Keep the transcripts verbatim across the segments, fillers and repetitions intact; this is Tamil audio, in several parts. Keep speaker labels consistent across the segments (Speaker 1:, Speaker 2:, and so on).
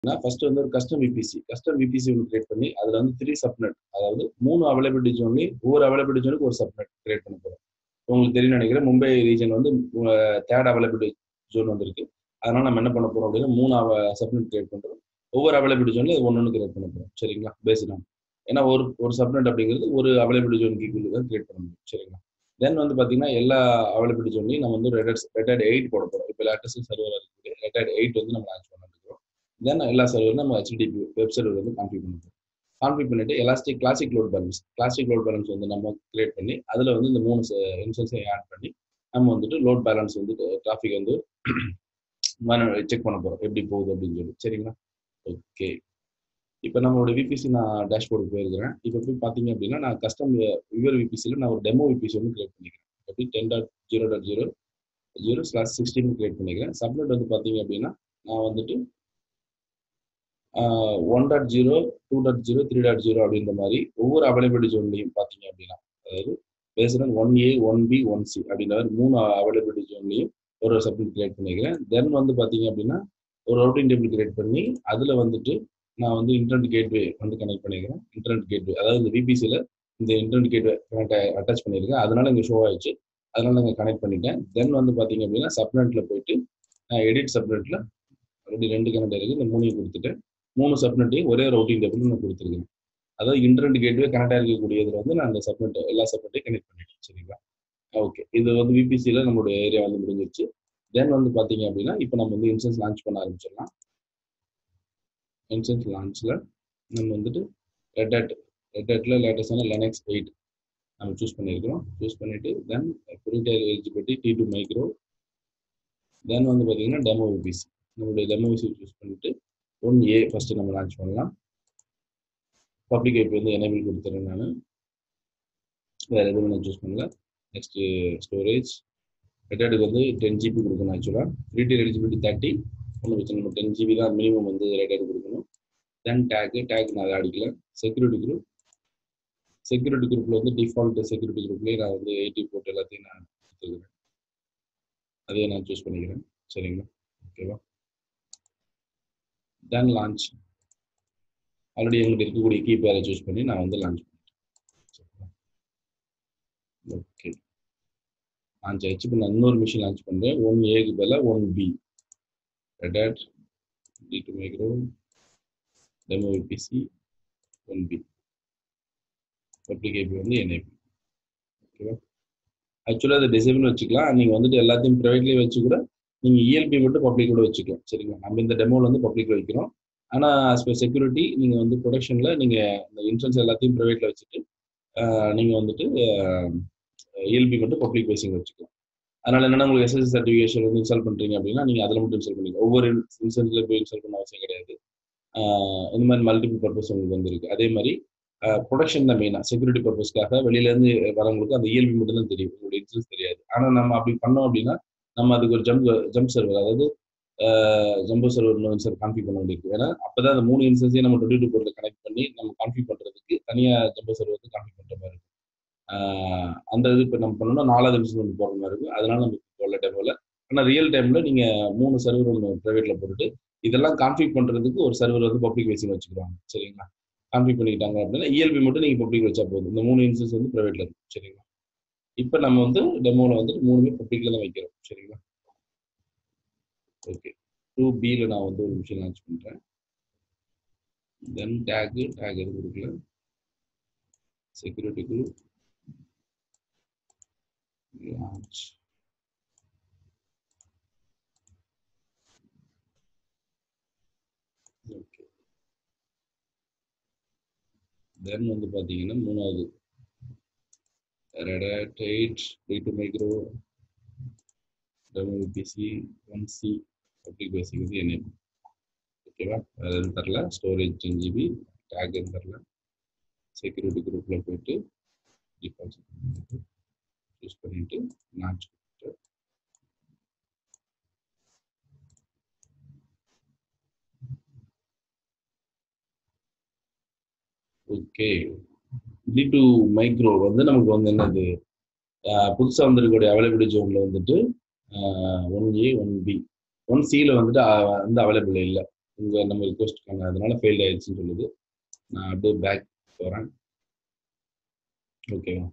Speaker 1: ஃபர்ஸ்ட் வந்து ஒரு கஸ்டம் விபிசி கஸ்டம் விபிசி ஒன்று கிரியேட் பண்ணி அதில் வந்து த்ரீ சப்நெட், அதாவது மூணு அவைலபிலிட்டி ஜோன்லி ஒவ்வொரு அவைலபிலிட்டி ஜோனுக்கு ஒரு சப்நெட் கிரியேட் பண்ண போகிறோம். உங்களுக்கு தெரியும் நினைக்கிறேன், மும்பை ரீஜன் வந்து தேர்ட் அவைலபிலிட்டி ஜோன் வந்திருக்கு. அதனால நம்ம என்ன பண்ண போறோம் அப்படின்னா மூணு சப்நெட் கிரியேட் பண்றோம். ஒவ்வொரு அவைலபிலிட்டி ஜோன்ல ஒன்று ஒன்று கிரியேட் பண்ண போறோம். சரிங்களா, பேஸ்ட் ஆன் ஏன்னா ஒரு ஒரு சப்நெட் அப்படிங்கிறது ஒரு அவைலபிலிட்டி ஜோன் கீழே தான் கிரியேட் பண்ண முடியும். சரிங்களா, தென் வந்து பார்த்தீங்கன்னா எல்லா அவைலபிலிட்டி ஜோன்லையும் நம்ம வந்து ரெட் ரெட் எயிட் போட போகிறோம். இப்போ லேட்டஸ்ட் சர்வர் இருக்குது, ரெட் எயிட் வந்து நம்ம லான்ச் பண்ண இருக்கிறோம். தென் எல்லா சர்வரும் நம்ம ஹெச்டிடிபி வெப் சர்வர் வந்து கான்ஃபிக் பண்ணுறோம். கான்ஃபிக் பண்ணிட்டு elastic classic load balance classic load balance வந்து நம்ம கிரியேட் பண்ணி அதில் வந்து இந்த மூணு இன்ஸ்டன்ஸை ஆட் பண்ணி நம்ம வந்துட்டு லோட் பேலன்ஸ் வந்து டிராஃபிக் வந்து செக் பண்ண போகிறோம் எப்படி போகுது அப்படின்னு சொல்லி. சரிங்களா, ஓகே. இப்போ நம்மளோட விபிசி நான் டேஷ்போர்டுக்கு போயிருக்கிறேன். இப்போ போய் பார்த்தீங்க அப்படின்னா நான் கஸ்டம் விவர் விபிசியில் நான் ஒரு டெமோ விபிசி வந்து கிரியேட் பண்ணிக்கிறேன். எப்படி ten dot zero dot zero zero slash sixteen create பண்ணிக்கிறேன். சப்நெட் வந்து பார்த்தீங்க அப்படின்னா நான் வந்துட்டு one dot zero two dot zero three dot zero அப்படின்ற மாதிரி ஒவ்வொரு அவைலபிலிட்டி ஜோன்லையும் பார்த்தீங்க அப்படின்னா, அதாவது பேசுகிறேன் one A one B one C அப்படின்ற மாதிரி மூணு அவைலபிலிட்டி ஜோன்லையும் ஒரு சப்நெட் கிரியேட் பண்ணிக்கிறேன். தென் வந்து பார்த்தீங்க அப்படின்னா ஒரு ரவுட்டிங் டேபிள் கிரியேட் பண்ணி அதில் வந்துட்டு நான் வந்து இன்டர்நெட் கேட்வே வந்து கனெக்ட் பண்ணிக்கிறேன். இன்டர்நெட் கேட்வே அதாவது இந்த விபிசியில் இந்த இன்டர்நெட் கேட்வே கனெக்ட் அட்டாச் பண்ணியிருக்கேன். அதனால இங்கே ஷோ ஆயிடுச்சு, அதனால நாங்கள் கனெக்ட் பண்ணிட்டேன். தென் வந்து பார்த்தீங்க அப்படின்னா சப்நெட்டில் போயிட்டு நான் எடிட் சப்நெட்டில் ஆல்ரெடி ரெண்டு கனெக்ட் இருக்குது, இந்த மூணையும் கொடுத்துட்டேன். மூணு சப்நெட்டையும் ஒரே ரவுட்டிங் டேபிள் நான் கொடுத்துருக்கேன். அதாவது இன்டர்நெட் கேட்வே கனெக்ட் ஆகிருக்கக்கூடியதில் வந்து நான் அந்த சப்நெட் எல்லா சப்நெட்டையும் கனெக்ட் பண்ணிட்டேன். சரிங்களா, ஓகே. இது வந்து விபிசியில் நம்மளுடைய ஏரியா வந்து முடிஞ்சிருச்சு. தென் வந்து பார்த்தீங்க அப்படின்னா இப்போ நம்ம வந்து இன்ஸ்டன்ஸ் லான்ச் பண்ண ஆரம்பிச்சிடலாம். இன்ஸ்டன்ஸ் லான்ச்சில் நம்ம வந்துட்டு ரெட் ஹேட் ரெட் ஹேட்டில் லேட்டஸ்டான லினக்ஸ் எயிட் நம்ம சூஸ் பண்ணியிருக்கிறோம். சூஸ் பண்ணிவிட்டு then free tier eligibility T two micro. Then வந்து பார்த்தீங்கன்னா டெமோ விபிசி நம்மளுடைய டெமோ விபிசி சூஸ் பண்ணிவிட்டு ஒன் ஏ ஃபஸ்ட்டு நம்ம லான்ச் பண்ணலாம். பப்ளிக் ஐபி வந்து எனேபிள் கொடுத்துறேன் நான், வேறு எதுவும் நான் சூஸ் பண்ணல. நெக்ஸ்ட்டு ஸ்டோரேஜ் ரெட் ஹேட்டுக்கு வந்து டென் ஜிபி கொடுக்கணும். ஆக்சுவலாக ஃப்ரீ டீர் எலிஜிபிலிட்டி தேர்ட்டி ஒன்றும் பிரச்சனை நம்ம டென் ஜிபி தான் மினிமம் வந்து ரெட் ஹேட் கொடுக்கணும். தென் டேக்கு டேக் நான் அதை அடிக்கல. செக்யூரிட்டி குரூப் செக்யூரிட்டி குரூப்பில் வந்து டிஃபால்ட் செக்யூரிட்டி குரூப்லேயே நான் வந்து எயிட்டி போட்டு எல்லாத்தையும் நான் கொடுத்துருக்கிறேன், அதையே நான் சூஸ் பண்ணிக்கிறேன். சரிங்களா, ஓகேவா. தென் லான்ச் ஆல்ரெடி எங்களுக்கு இருக்கக்கூடிய கீ பேரை சூஸ் பண்ணி நான் வந்து லான்ச் பண்ணிட்டேன். ஓகே, லான்ச் ஆயிடுச்சு. இப்போ நான் இன்னொரு மிஷின் லான்ச் பண்ணுறேன். ஒன் ஏக்கு பதிலாக one B Red Hat T two micro demo VPC one B public IP வந்து எனேபிள். ஓகேவா, ஆக்சுவலாக அதை டிசேபிள் வச்சுக்கலாம். நீங்கள் வந்துட்டு எல்லாத்தையும் ப்ரைவேட்லேயே வச்சு கூட நீங்கள் இஎல்பி மட்டும் பப்ளிக் கூட வச்சுக்கலாம். சரிங்களா, நம்ம இந்த டெமோவில் வந்து பப்ளிக் வைக்கிறோம். ஆனால் ஆஸ் பர் செக்யூரிட்டி நீங்கள் வந்து ப்ரொடக்ஷனில் நீங்கள் இந்த இன்சூரன்ஸ் எல்லாத்தையும் ப்ரைவேட்டில் வச்சுட்டு நீங்கள் வந்துட்டு இஎல்பி மட்டும் பப்ளிக் பேசிங் வச்சுக்கலாம். அதனால் என்னென்னா உங்களுக்கு எஸ்எஸ்சி சர்டிஃபிகேஷன் வந்து இன்ஸ்டால் பண்ணுறீங்க அப்படின்னா நீங்கள் அதில் மட்டும் இன்ஸ்டால் பண்ணிக்கலாம். ஒவ்வொரு இன்சூரன்ஸில் போய் இன்ஸ்டால் பண்ண அவசியம் கிடையாது. இந்த மாதிரி மல்டிபிள் பர்பஸ் உங்களுக்கு வந்துருக்கு. அதே மாதிரி ப்ரொடக்ஷன் தான் மெயினாக செக்யூரிட்டி பர்பஸ்க்காக வெளியிலேருந்து வரவங்களுக்கு அந்த இஎல்பி மட்டும் தான் தெரியும், உங்களுடைய இன்சூரன்ஸ் தெரியாது. ஆனால் நம்ம அப்படி பண்ணோம் அப்படின்னா நம்ம அதுக்கு ஒரு ஜம்ப் ஜம்ப் சர்வர், அதாவது ஜம்போ சர்வர் இன்னொரு சார் கான்ஃபிக் பண்ண வேண்டியிருக்கு. ஏன்னா அப்போ தான் அந்த மூணு இன்சூரன்ஸையும் நம்ம டுவெண்ட்டி டூ போர்ட்டில் கனெக்ட் பண்ணி நம்ம கான்ஃபிக் பண்ணுறதுக்கு தனியாக ஜம்போ சர்வர் வந்து கான்ஃபிக் பண்ணுற மாதிரி இருக்கும். அந்த இது இப்போ நம்ம பண்ணோம்னா நாலாவது இன்சூரன்ஸ் ஒன்று போடுற மாதிரி இருக்கும். அதனால நம்ம போடல டெமோவில். ஆனால் ரியல் டைமில் நீங்கள் மூணு சர்வர் ஒன்று ப்ரைவேட்டில் போட்டுட்டு இதெல்லாம் கான்ஃபிக் பண்ணுறதுக்கு ஒரு சர்வர் வந்து பப்ளிக் பேசிங் வச்சுக்கிறாங்க. சரிங்களா, கான்ஃபிக் பண்ணிக்கிட்டாங்க அப்படின்னா இஎல்பி மட்டும் நீங்கள் பப்ளிக் வச்சா போதும். இந்த மூணு இன்ஸ்டன்ஸ் வந்து ப்ரைவேட்டில் இருக்கும். சரிங்களா, இப்போ நம்ம வந்து டெமோவில் வந்துட்டு மூணுமே பப்ளிக்கில் தான் வைக்கிறோம். சரிங்களா, ஓகே. டூ பியில் நான் வந்து ஒரு மிஷின் லான்ச் பண்ணுறேன். தென் டேக்கு டேக் எதுவும் கொடுக்கல. Security group launch. Okay, then வந்து பார்த்தீங்கன்னா மூணாவது Red Hat eight T two micro demo VPC one C public basic வந்து எனேபிள். ஓகேவா, வேறு எதுவும் தரல. ஸ்டோரேஜ் டென் ஜிபி டேக் எதுவும் தரல. செக்யூரிட்டி குரூப்பில் போயிட்டு டிஃபால்ட் சூஸ் பண்ணிட்டு லான்ச் பண்ணிட்டு ஓகே. டி டூ மைக்ரோ வந்து நமக்கு வந்து என்னது புதுசாக வந்திருக்கக்கூடிய அவைலபிலிட்டி ஜோனில் வந்துட்டு one A one B one சியில் வந்துட்டு வந்து அவைலபிள் இல்லை. உங்கள் நம்ம ரிக்வஸ்ட்டுக்கான அதனால ஃபெயில் ஆயிடுச்சுன்னு சொல்லுது. நான் அப்படியே பேக் போகிறேன். ஓகேவா?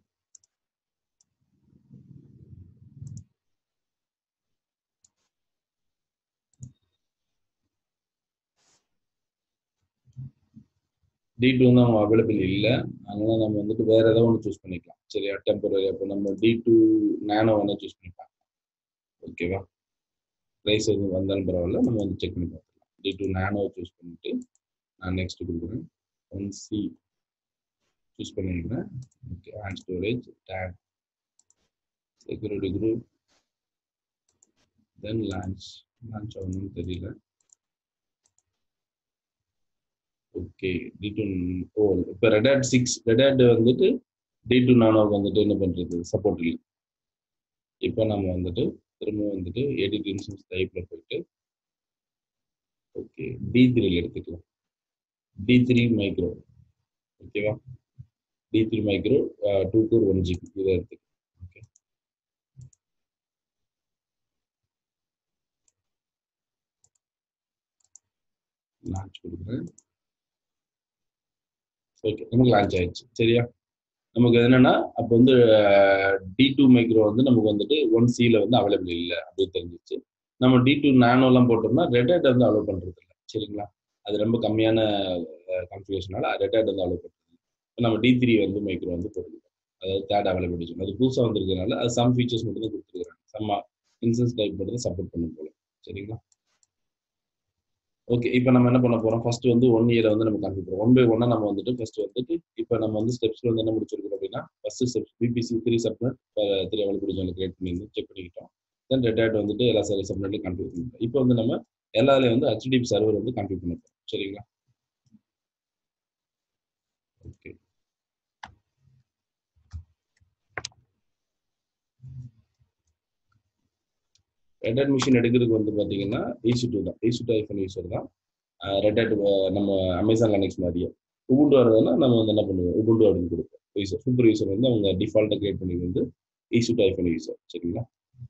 Speaker 1: டி டூ வந்து அவங்க அவைலபிள் இல்லை. அதனால நம்ம வந்துட்டு வேற ஏதோ ஒன்று சூஸ் பண்ணிக்கலாம். சரியா? டெம்பரரி. அப்போ நம்ம டி டூ நேனோ வேணால் சூஸ் பண்ணிக்கலாம். ஓகேவா? ப்ரைஸ் எதுவும் வந்தாலும் பரவாயில்ல, நம்ம வந்து செக் பண்ணி பார்த்துக்கலாம். டி டூ நேனோ சூஸ் பண்ணிட்டு நான் நெக்ஸ்ட் கொடுக்குறேன். ஒன் சி சூஸ் பண்ணிக்கிறேன். Okay, and storage tag security group then launch. Launch ஆகணும்னு தெரியல. ஓகே, டி டூ ஓ இப்போ ரெடாட் சிக்ஸ் ரெடாட் வந்துட்டு டி டூ நானோவுக்கு வந்துட்டு என்ன பண்ணுறது சப்போர்ட் இல்லை. இப்போ நம்ம வந்துட்டு திரும்ப வந்துட்டு எடிட் இன்ஸ்டன்ஸ் டைப்ல போயிட்டு ஓகே டி த்ரீல எடுத்துக்கலாம். T three micro. ஓகேவா? T three micro two core one GB இதை எடுத்துக்கலாம். ஓகே, லான்ச் கொடுக்குறேன். ஓகே, நமக்கு லான்ச் ஆயிடுச்சு. சரியா? நமக்கு என்னன்னா அப்போ வந்து டி டூ மைக்ரோ வந்து நமக்கு வந்துட்டு ஒன் சியில் வந்து அவைலபிள் இல்லை அப்படின்னு தெரிஞ்சிச்சு. நம்ம டி டூ நானோலாம் போட்டோம்னா ரெடாட் வந்து அலோவ் பண்ணுறது இல்லை. சரிங்களா? அது ரொம்ப கம்மியான கான்ஃபிகரேஷனால ரெடாட் வந்து அலோவ் பண்ணுறது. இப்போ நம்ம டி த்ரீ வந்து மைக்ரோ வந்து போட்டுருக்கோம். அதாவது தேர்ட் அவைலபிலிட்டி அது புதுசாக வந்திருக்கிறதுனால அது சம் ஃபீச்சர்ஸ் மட்டும் தான் கொடுத்துருக்காங்க. சம் இன்சன்ஸ் டைப் மட்டும் தான் சப்போர்ட் பண்ண போல. சரிங்களா? ஓகே, இப்போ நம்ம என்ன பண்ண போறோம்? ஃபர்ஸ்ட் வந்து ஒன் இயரை வந்து நம்ம கான்ஃபிகர் பண்ணுறோம். ஒன் பை ஒன்னா நம்ம வந்துட்டு ஃபர்ஸ்ட் வந்துட்டு இப்போ நம்ம வந்து ஸ்டெப்ஸ்ல வந்து என்ன முடிச்சிருக்கோம் அப்படின்னா first steps VPC three subnet three availability create பண்ணி செக் பண்ணிக்கிட்டோம். தென் ரெடாட் வந்துட்டு எல்லா சரி சப்நெட்லையும் கான்ஃபிகர் பண்ணிட்டோம். இப்போ வந்து நம்ம எல்லாத்துலயும் வந்து ஹெச்டிபி சர்வர் வந்து கான்ஃபிகர் பண்ண போறோம். சரிங்களா? ஓகே, ரெடாட் மிஷின் எடுக்கிறதுக்கு வந்து பார்த்தீங்கன்னா ஈசி டூ தான். ஈசி டூ ஐஃபோன் யூசர் தான். ரெடாட் நம்ம அமேசான் லினக்ஸ் மாதிரியே உபுண்டு வரதுன்னா நம்ம வந்து என்ன பண்ணுவோம்? உபுண்டு அப்படின்னு கொடுப்போம். யூசர் சூப்பர் யூசர் வந்து அவங்க டிஃபால்ட்டாக கிரியேட் பண்ணி வந்து ஈசி டூ ஐஃபோன் யூசர். சரிங்களா?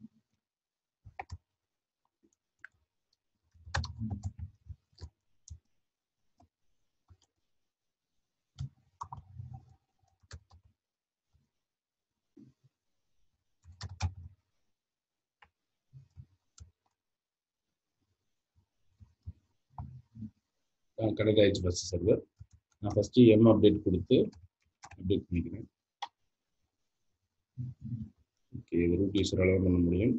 Speaker 1: கனெக்ட் ஆயிடுச்சு ஃபர்ஸ்ட் சர்வர். நான் ஃபர்ஸ்ட் எம் அப்டேட் கொடுத்து அப்டேட் பண்ணிக்கிறேன். ஓகே, ரூட் யூசரால பண்ண முடியும்.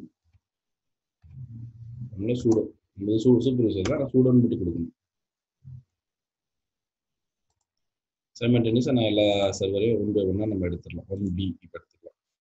Speaker 1: நம்மளே சூடோ நம்ம சூ சூப்பர் யூசர் தான், சூடோன்னு மட்டும் கொடுக்கணும். சைமல்டேனியஸாக நான் எல்லா சர்வரையும் ஒன் பை ஒன்னா நம்ம எடுத்துடலாம். ஒன் பி இப்போ எடுத்துக்கலாம்.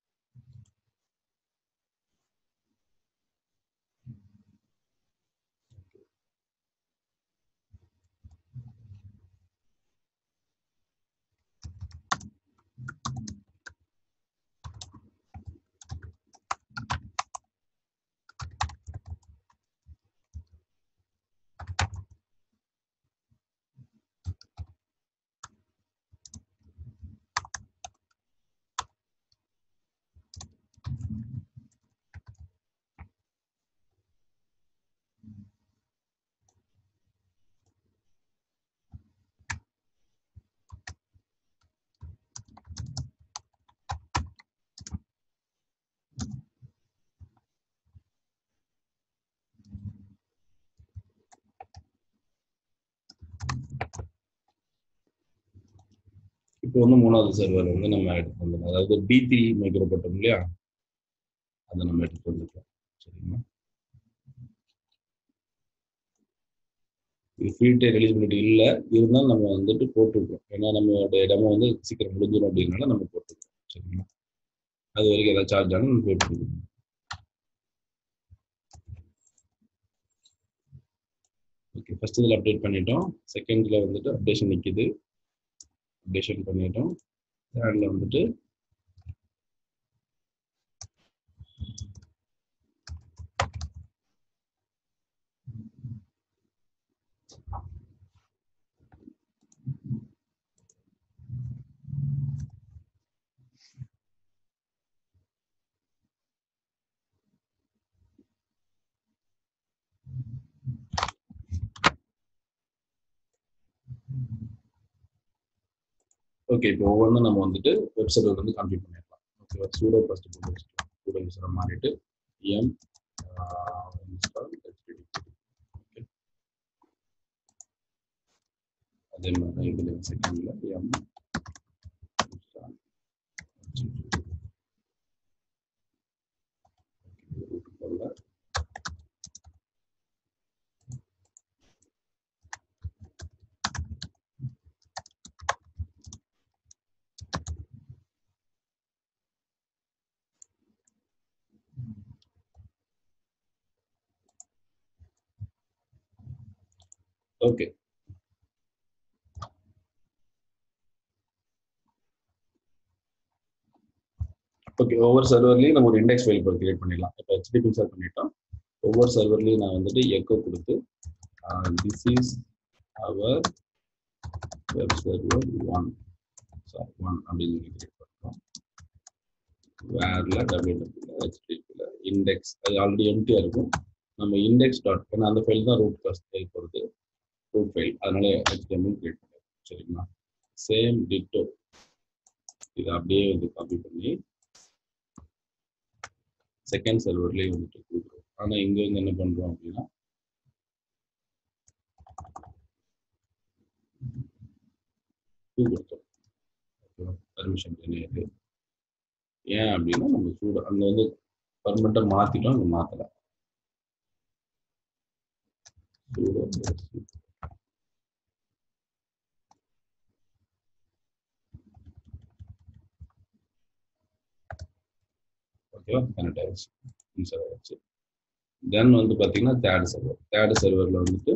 Speaker 1: இப்போ வந்து மூணாவது சர்வர் வந்து நம்ம எடுத்து வந்துடலாம். அதாவது டி த்ரீ மைக்ரோ போட்டோம் இல்லையா, அதை நம்ம எடுத்து வந்துக்கலாம். சரிங்களா? இது ஃப்ரீ டைம் எலிஜிபிலிட்டி இல்லை, இருந்தாலும் நம்ம வந்துட்டு போட்டுருக்கோம். ஏன்னா நம்மளோட இடமும் வந்து சீக்கிரம் முடிஞ்சிடும் அப்படின்னால நம்ம போட்டுருக்கோம். சரிங்களா? அது வரைக்கும் ஏதாவது சார்ஜ் ஆகும் நம்ம போட்டுருக்கோம். ஓகே, ஃபர்ஸ்ட் இதில் அப்டேட் பண்ணிட்டோம். செகண்ட்ல வந்துட்டு அப்டேஷன் நிற்கிது. அப்டேஷன் பண்ணிட்டோம். தேர்ட்ல வந்துட்டு ஓகே, இப்போ ஒவ்வொன்றும் நம்ம வந்துட்டு வெப் சர்வர் வந்து கம்ப்ளீட் பண்ணிடலாம். ஓகேவா? சூடோ ஃபர்ஸ்ட் போட்டு வச்சுக்கலாம். சூடோ யூசரை மாறிட்டு எம் இன்ஸ்டால் ஹெச்டிடிபி. ஓகே, அதே மாதிரி தான் இதுல செகண்ட்ல எம் இன்ஸ்டால் ஹெச்டிடிபி. ரூட் போல ஓகே. ஓகே, ஒவ்வொரு சர்வர்லையும் நம்ம ஒரு இண்டெக்ஸ் ஃபைல் கிரியேட் பண்ணிடலாம். இப்போ ஹெச்டிடிபி இன்ஸ்டால் பண்ணிட்டோம். ஒவ்வொரு சர்வர்லையும் நான் வந்துட்டு எக்கோ கொடுத்து this is our web server one sorry one அப்படின்னு சொல்லி கிரியேட் பண்ணுறோம். வேர்ல டபிள்யூடபிள்யூல ஹெச்டிடிபியில் இண்டெக்ஸ் அது ஆல்ரெடி எம்டியாக இருக்கும். நம்ம இண்டெக்ஸ் டாட் ஏன்னா அந்த ஃபைல் தான் ரூட் காஸ்ட் ஃபைல் போகிறது ரூட் ஃபைல், அதனால ஹெச்டிஎம்எல் கிரியேட் பண்ணுறோம். சரிங்களா? சேம் டிட்டோ இதை அப்படியே வந்து காப்பி பண்ணி செகண்ட் சர்வர்லேயே வந்துட்டு கொடுக்குறோம். ஆனால் இங்கே வந்து என்ன பண்ணுறோம் அப்படின்னா கொடுத்தோம். ஓகேவா? பர்மிஷன் கிடையாது. ஏன் அப்படின்னா நம்ம சூட அங்கே வந்து பர்மனெண்ட்டாக மாற்றிட்டோம், அங்கே மாற்றலை. சூடோ ஓகேவா? கனெக்ட் ஆயிடுச்சு, இன்ஸ்டால் ஆயிடுச்சு. தென் வந்து பார்த்தீங்கன்னா தேர்ட் சர்வர் தேர்ட் சர்வரில் வந்துட்டு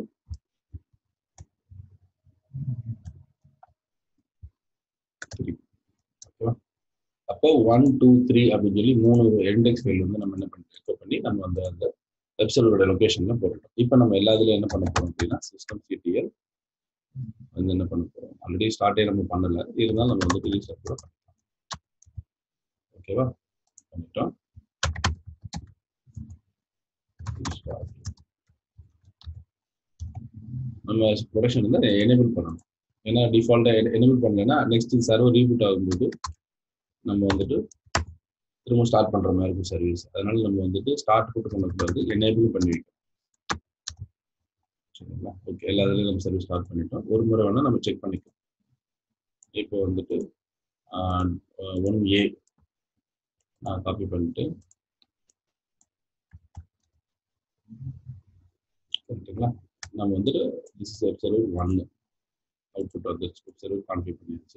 Speaker 1: ஓகேவா? அப்போ ஒன் டூ த்ரீ அப்படின்னு சொல்லி மூணு இண்டெக்ஸ் ஃபைல் வந்து நம்ம என்ன பண்ணி பண்ணி நம்ம அந்த அந்த வெப் சர்வரோட லொக்கேஷன்ல போட்டுட்டோம். இப்போ நம்ம எல்லாத்துலையும் என்ன பண்ண போறோம் அப்படின்னா சிஸ்டம் சிடிஎல் வந்து என்ன பண்ண போறோம், ஆல்ரெடி ஸ்டார்டே நம்ம பண்ணல, இருந்தாலும் நம்ம வந்து ரீஸ்டார்ட் கூட பண்ணிக்கலாம். ஓகேவா? பண்ணிட்டோம். நம்ம ப்ரொடக்ஷன் வந்து எனேபிள் பண்ணணும். ஏன்னா டிஃபால்ட்டாக எனேபிள் பண்ணலைன்னா நெக்ஸ்ட் சர்வர் ரீபூட் ஆகும்போது நம்ம வந்துட்டு திரும்ப ஸ்டார்ட் பண்ணுற மாதிரி இருக்கும் சர்வீஸ். அதனால நம்ம வந்துட்டு ஸ்டார்ட் போட்டு பண்ணக்கூடாது, எனேபிள் பண்ணி வைக்கணும். சரிங்களா? ஓகே, எல்லா இதுலையும் நம்ம சர்வீஸ் ஸ்டார்ட் பண்ணிட்டோம். ஒரு முறை வேணால் நம்ம செக் பண்ணிக்கலாம். இப்போ வந்துட்டு ஒன் ஏ நான் காப்பி பண்ணிட்டு சரிங்களா, நம்ம வந்துட்டு திஸ் இஸ் வெப் சர்வர் ஒன்னு அவுட்புட் வந்து வெப் சர்வர் கான்ஃபிகர் பண்ணிடுச்சு.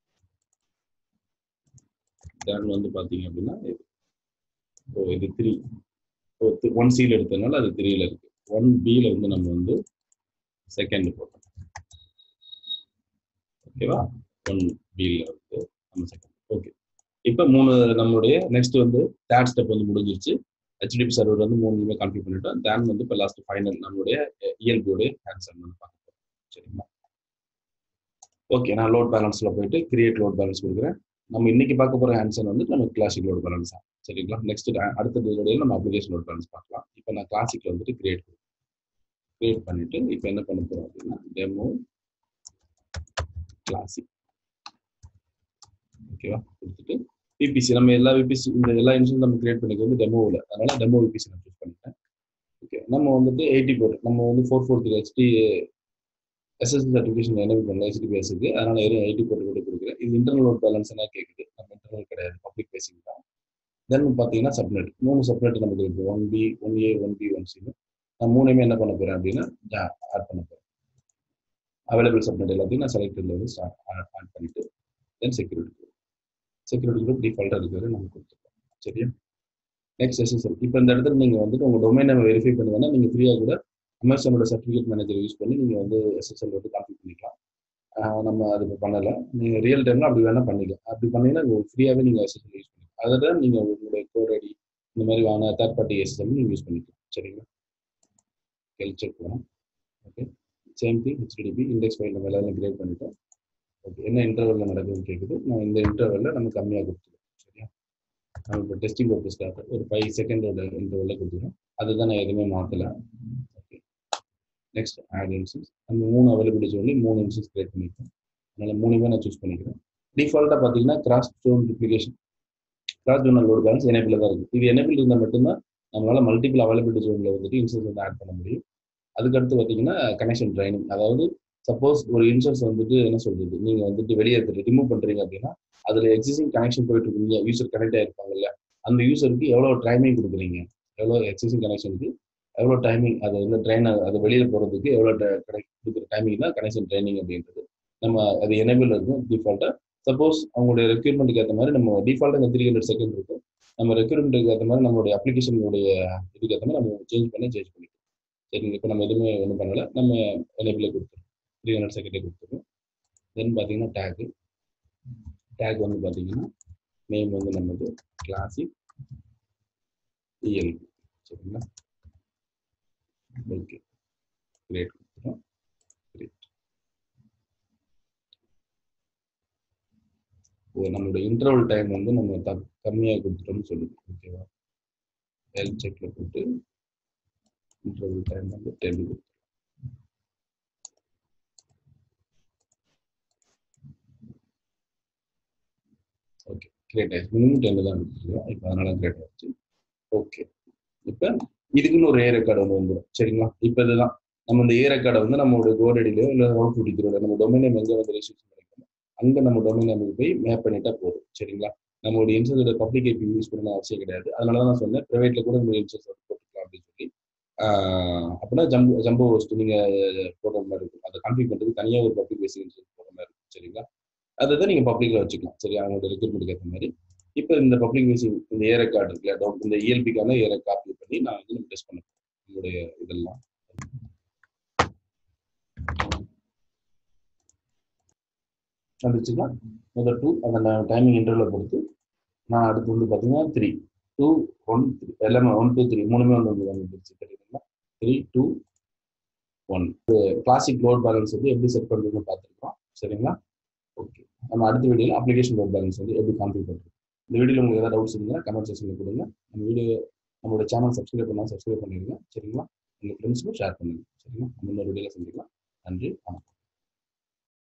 Speaker 1: தென் வந்து பார்த்தீங்க அப்படின்னா ஓ இது த்ரீ ஒன் சியில் எடுத்ததுனால அது த்ரீல இருக்கு. ஒன் பியில் வந்து நம்ம வந்து செகண்ட் போட்டோம். ஓகேவா? ஒன் பியில் வந்து நம்ம செகண்ட். ஓகே, இப்போ மூணு நம்மளுடைய நெக்ஸ்ட் வந்து தேர்ட் ஸ்டெப் வந்து முடிஞ்சிருச்சு. ஹெச்டிடிபி சர்வர் வந்து மூணுமே கான்ஃபிகர் பண்ணிட்டோம். தென் வந்து இப்போ லாஸ்ட் ஃபைனல் நம்மளுடைய இஎல்பியோடைய ஹேண்ட்ஸன் வந்து பார்க்க போகிறோம். சரிங்களா? ஓகே, நான் லோட் பேலன்ஸில் போயிட்டு கிரியேட் லோட் பேலன்ஸ் கொடுக்குறேன். நம்ம இன்னைக்கு பார்க்க போகிற ஹேண்ட்ஸன் வந்து நம்ம கிளாசிக் லோட் பேலன்ஸ் தான். சரிங்களா? நெக்ஸ்ட் அடுத்த வீடியோவில் நம்ம அப்ளிகேஷன் லோட் பேலன்ஸ் பார்க்கலாம். இப்போ நான் கிளாசிக்ல வந்துட்டு கிரியேட் கிரியேட் பண்ணிட்டு இப்போ என்ன பண்ண போகிறோம் அப்படின்னா டெமோ கிளாசிக். ஓகேவா? கொடுத்துட்டு விபிசி நம்ம எல்லா விபிசி இந்த எல்லா இன்ஸ்டன்ஸ் நம்ம கிரியேட் பண்ணிக்க வந்து டெமோவில், அதனால டெமோ விபிசி நான் சூஸ் பண்ணிட்டேன். ஓகே, நம்ம வந்துட்டு எயிட்டி போர்ட் நம்ம வந்து four four three HT SSL certification enable பண்ணல ஹெச்டிபிஎஸ்க்கு, அதனால வெறும் எயிட்டி போர்ட் கூட கொடுக்குறேன். இது இன்டர்னல் லோட் பேலன்ஸ் என்ன கேட்குது, நம்ம இன்டர்னல் கிடையாது, பப்ளிக் பேசிங் தான். தென் பார்த்தீங்கன்னா சப்நெட் மூணு சப்நெட் நமக்கு இருக்கு, one B one A one B one சின்னு. நான் மூணுமே என்ன பண்ண போறேன் அப்படின்னா ஆட் பண்ண போறேன். அவைலபிள் சப்நெட் எல்லாத்தையும் நான் செலக்டட்ல வந்து ஆட் பண்ணிட்டு then security group security group டிஃபால்ட்டாக இருக்கிறது நம்ம கொடுத்துருக்கோம். சரியா? Next SSL. இப்போ இந்த இடத்துல நீங்கள் வந்துட்டு உங்கள் டொமைனை வெரிஃபை பண்ணுங்கன்னா நீங்கள் ஃப்ரீயாக கூட அமேசானோட சர்டிஃபிகேட் மேனேஜர் யூஸ் பண்ணி நீங்கள் வந்து எஸ்எஸ்எல் வந்து காப்பி பண்ணிக்கலாம். நம்ம அது இப்போ பண்ணலை, நீங்கள் ரியல் டைமில் அப்படி வேணால் பண்ணிக்கலாம். அப்படி பண்ணீங்கன்னா உங்களுக்கு ஃப்ரீயாகவே நீங்கள் எஸ்எஸ்எல் யூஸ் பண்ணிக்கலாம். அதை தான் நீங்கள் உங்களுடைய கோட் ஐடி இந்த மாதிரி வாங்க தேர்ட் பார்ட்டி எஸ்எஸ்எல் நீங்கள் யூஸ் பண்ணிக்கலாம். சரிங்களா? செக் பண்ணலாம். Okay, same thing HTTP index file நம்ம எல்லாரும் கிரியேட் பண்ணிட்டோம். ஓகே, என்ன இன்டர்வலில் நடக்குதுன்னு கேட்குது. நான் இந்த இன்டர்வலில் நம்ம கம்மியாக கொடுத்துருவோம். சரியா? நம்ம இப்போ டெஸ்டிங் பர்பஸ்க்காக ஒரு ஃபைவ் செகண்டோட இன்டர்வலில் கொடுத்துருவோம். அதுதான் நான் எதுவுமே மாற்றலை. Okay, next add instance. நம்ம மூணு அவைலபிலிட்டி சொல்லி மூணு இன்ஸ்டன்ஸ் கிரியேட் பண்ணிக்கிறோம். அதனால மூணுமே நான் சூஸ் பண்ணிக்கிறேன். டிஃபால்ட்டாக பார்த்தீங்கன்னா cross zone duplication, cross zone load balance enable தான் இருக்குது. இது எனேபிள் இருந்தால் மட்டும்தான் நம்மளால மல்டிபிள் அவைலபிலிட்டி ஜோனில் வந்துட்டு இன்ஸ்டன்ஸ் வந்து ஆட் பண்ண முடியும். அதுக்கடுத்து பார்த்தீங்கன்னா கனெக்ஷன் ட்ரைனிங். அதாவது சப்போஸ் ஒரு இன்ஸ்டன்ஸ் வந்துட்டு என்ன சொல்றது, நீங்கள் வந்துட்டு வெளியே ரிமூவ் பண்ணுறீங்க அப்படின்னா அதில் எக்ஸிஸ்டிங் கனெக்ஷன் போயிட்டு இருக்கீங்க, யூசர் கனெக்ட் ஆகிருப்பாங்கல்ல, அந்த யூசருக்கு எவ்வளோ டைமிங் கொடுக்குறீங்க, எவ்வளோ எக்ஸிஸ்டிங் கனெக்ஷனுக்கு எவ்வளோ டைமிங், அது வந்து ட்ரெயின் அது வெளியில் போகிறதுக்கு எவ்வளோ கொடுக்குற டைமிங் தான் கனெக்ஷன் ட்ரைனிங் அப்படின்றது. நம்ம அது எனேபிள் இருக்கும் டிஃபால்ட்டாக. சப்போஸ் அவங்களுடைய ரெக்யூர்மெண்ட்டுக்கு ஏற்ற மாதிரி நம்ம டிஃபால்ட்டாக த்ரீ ஹண்ட்ரட் செகண்ட் இருக்கும். நம்ம ரெக்யூர்மெண்ட்டுக்கு ஏற்ற மாதிரி நம்மளுடைய அப்ளிகேஷனுடைய இதுக்கு ஏற்ற மாதிரி நம்ம சேஞ்ச் பண்ணி சேஞ்ச் பண்ணிக்கலாம். சரிங்க, இப்போ நம்ம எதுவுமே ஒன்றும் பண்ணலை, நம்ம எனேபிளே கொடுத்துருவோம், த்ரீ ஹண்ட்ரட் செகண்டே கொடுத்துருவோம். தென் பார்த்தீங்கன்னா டேக்கு டேக் வந்து பார்த்தீங்கன்னா நேம் வந்து நமக்கு கிளாசிக் இஎல்பி. சரிங்களா, ஓகே கிரியேட் கொடுத்துருவோம். கிரியேட். ஓ நம்மளுடைய இன்டர்வல் டைம் வந்து நம்ம த கம்மியாக கொடுத்துட்டோம்னு சொல்லுது. ஓகேவா, ஹெல்த் செக்ல போட்டு இன்டர்வல் டைம் வந்து டென் கொடுத்துருவோம். ஓகே கிரியேட் ஆயிடுச்சு. மினிமம் டென் தான் கொடுத்துருக்கோம், இப்போ அதனால கிரியேட் ஆயிடுச்சு. ஓகே, இப்போ இதுக்குன்னு ஒரு ஏ ரெக்கார்டு ஒன்று வந்துடும். சரிங்களா, இப்போ இதுதான் நம்ம இந்த ஏ ரெக்கார்டை வந்து நம்மளோட கோரடியிலோ இல்லை அவுட் புட்டிக்கிறோம், நம்ம டொமைன் நேம் எங்கே வந்து ரெஜிஸ்ட்ரேஷன் பண்ணிக்கணும் அங்கே நம்ம டொமைன் நேமுக்கு போய் மேப் பண்ணிட்டா போதும். சரிங்களா, நம்மளுடைய இன்ஸ்டன்ஸோட பப்ளிக் ஐபி யூஸ் பண்ணணும் அவசியம் கிடையாது. அதனால தான் நான் சொன்னேன் ப்ரைவேட்ல கூட நம்ம இன்ஸ்டன்ஸ் போட்டுக்கலாம் அப்படின்னு சொல்லி. அப்படின்னா ஜம்போ ஜம்போ ஹோஸ்ட் நீங்கள் போடுற மாதிரி இருக்கும், அதை கான்ஃபிக் பண்ணுறதுக்கு தனியாக ஒரு பப்ளிக் பேசிக் இன்ஸ்டன்ஸ் போடுற மாதிரி இருக்கும். சரிங்களா, அதை தான் நீங்கள் பப்ளிக்கில் வச்சுக்கலாம். சரி, அவங்களோட ரெக்ரூட்மெண்ட்டுக்கு ஏற்ற மாதிரி. இப்போ இந்த பப்ளிக் பேசிக் இந்த ஏ ரெக்கார்டு இருக்குல்ல, இந்த இஎல்பிக்கான ஏ காப்பி பண்ணி நான் வந்து நம்ம டெஸ்ட் பண்ண உங்களுடைய இதெல்லாம் வந்துச்சுன்னா முதல் டூ அந்த டைமிங் இன்டர்வலை பொறுத்து நான் அடுத்து வந்து பார்த்தீங்கன்னா த்ரீ டூ ஒன் த்ரீ எல்லாமே ஒன் டூ த்ரீ மூணுமே வந்து வந்து வந்துருச்சு. தெரியுதுங்களா, three two one. Classic load balance வந்து எப்படி செட் பண்ணுறதுன்னு பார்த்துருக்கோம். சரிங்களா, ஓகே. நம்ம அடுத்த வீடியோவில் அப்ளிகேஷன் லோட் பேலன்ஸ் வந்து எப்படி கான்ஃபிகர் பண்ணுறது. இந்த வீடியோவில் உங்களுக்கு ஏதாவது டவுட்ஸ் இருந்தால் கமெண்ட் செக்ஷனில் கொடுங்க. நம்ம வீடியோ நம்மளோட சேனல் சப்ஸ்கிரைப் பண்ணால் சப்ஸ்கிரைப் பண்ணிடுங்க. சரிங்களா, உங்கள் ஃப்ரெண்ட்ஸுக்கும் ஷேர் பண்ணுங்க. சரிங்களா, நம்ம இன்னொரு வீடியோவில் சந்திக்கலாம். நன்றி, வணக்கம்.